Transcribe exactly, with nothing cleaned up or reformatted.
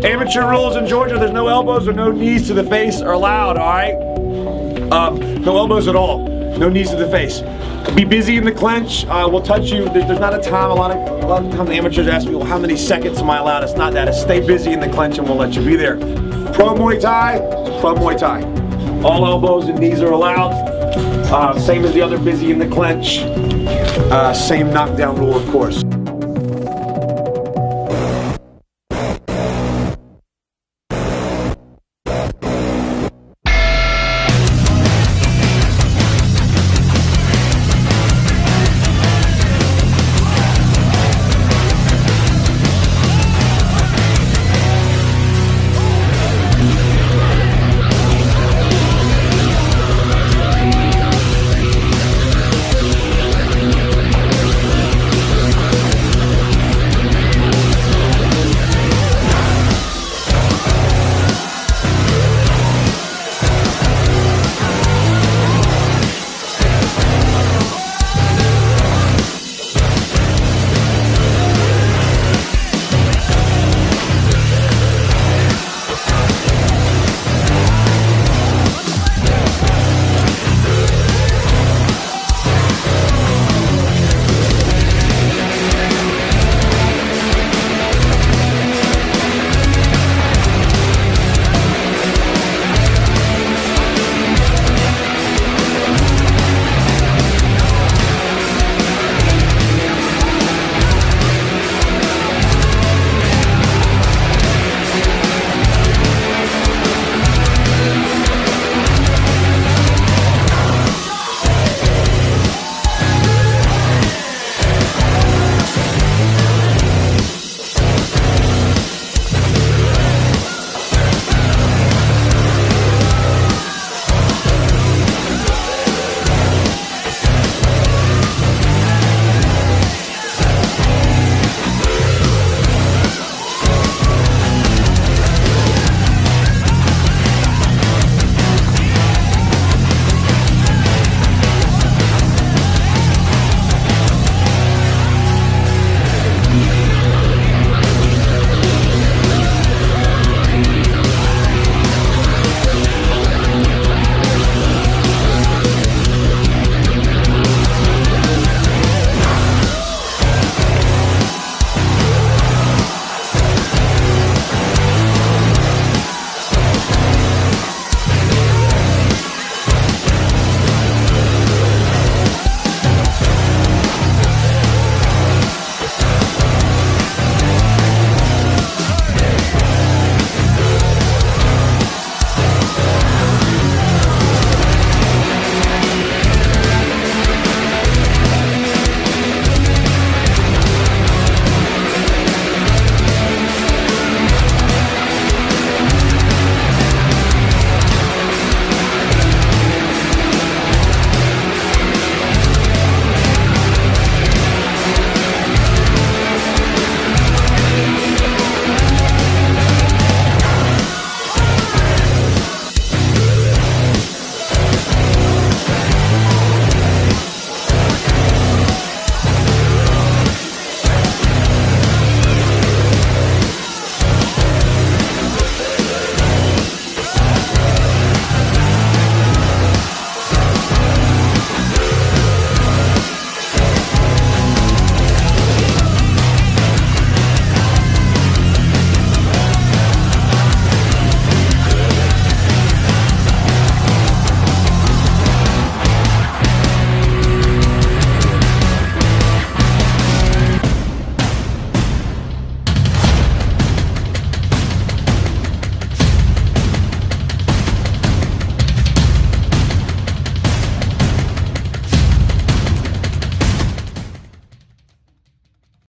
Amateur rules in Georgia, there's no elbows or no knees to the face are allowed, all right? Um, no elbows at all, no knees to the face. Be busy in the clinch, uh, we'll touch you, there's, there's not a time, a lot of, a lot of times the amateurs ask me, well, how many seconds am I allowed? It's not that, it's stay busy in the clinch and we'll let you be there. Pro Muay Thai, Pro Muay Thai. All elbows and knees are allowed. Uh, same as the other busy in the clinch. Uh, same knockdown rule, of course.